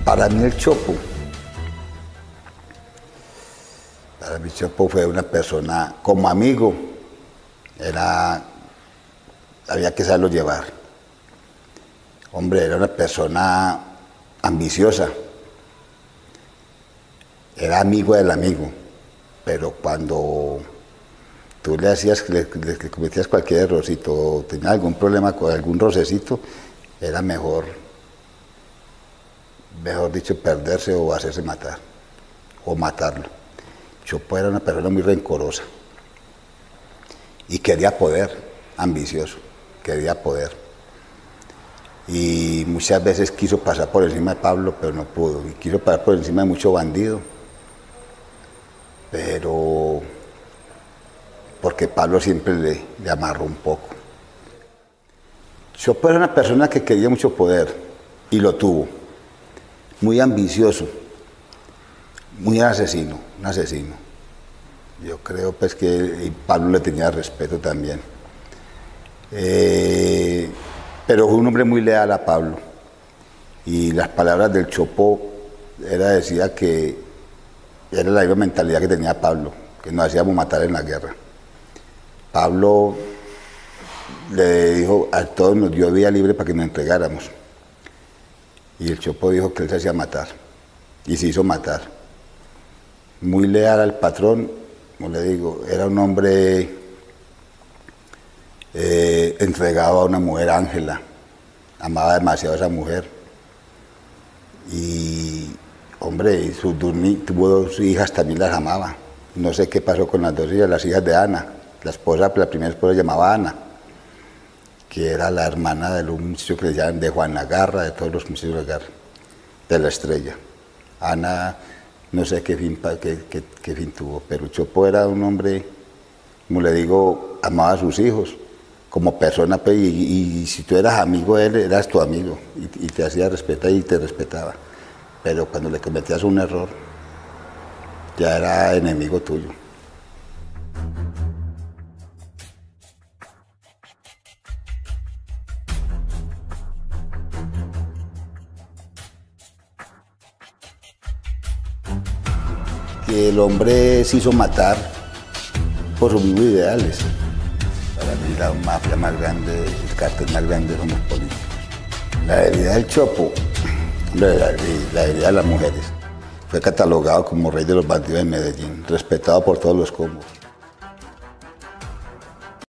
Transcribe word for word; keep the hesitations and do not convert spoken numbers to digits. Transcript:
Para mí el Chopo, para mí Chopo fue una persona, como amigo, era, había que saberlo llevar. Hombre, era una persona ambiciosa, era amigo del amigo, pero cuando tú le hacías, le, le, le cometías cualquier errorcito o tenías algún problema con algún rocecito, era mejor, mejor dicho, perderse o hacerse matar, o matarlo. Chopo era una persona muy rencorosa y quería poder, ambicioso, quería poder. Y muchas veces quiso pasar por encima de Pablo, pero no pudo. Y quiso pasar por encima de mucho bandido, pero porque Pablo siempre le, le amarró un poco. Chopo era una persona que quería mucho poder y lo tuvo. Muy ambicioso, muy asesino, un asesino. Yo creo pues que Pablo le tenía respeto también. Eh, pero fue un hombre muy leal a Pablo. Y las palabras del Chopo era, decía que era la misma mentalidad que tenía Pablo, que nos hacíamos matar en la guerra. Pablo le dijo, a todos nos dio vía libre para que nos entregáramos. Y el Chopo dijo que él se hacía matar, y se hizo matar. Muy leal al patrón, como le digo, era un hombre eh, entregado a una mujer, Ángela. Amaba demasiado a esa mujer. Y, hombre, sus tuvo dos hijas, también las amaba. No sé qué pasó con las dos hijas, las hijas de Ana. La esposa, la primera esposa se llamaba Ana, que era la hermana de un muchacho que le llaman de Juana Garra, de todos los muchachos de Garra, de la Estrella. Ana, no sé qué fin, qué, qué, qué fin tuvo, pero Chopo era un hombre, como le digo, amaba a sus hijos, como persona, y, y, y si tú eras amigo de él, eras tu amigo, y, y te hacía respetar y te respetaba. Pero cuando le cometías un error, ya era enemigo tuyo. Que el hombre se hizo matar por sus mismos ideales. Para mí la mafia más grande, el cártel más grande son los políticos. La herida del Chopo, la, la herida de las mujeres. Fue catalogado como rey de los bandidos de Medellín, respetado por todos los combos.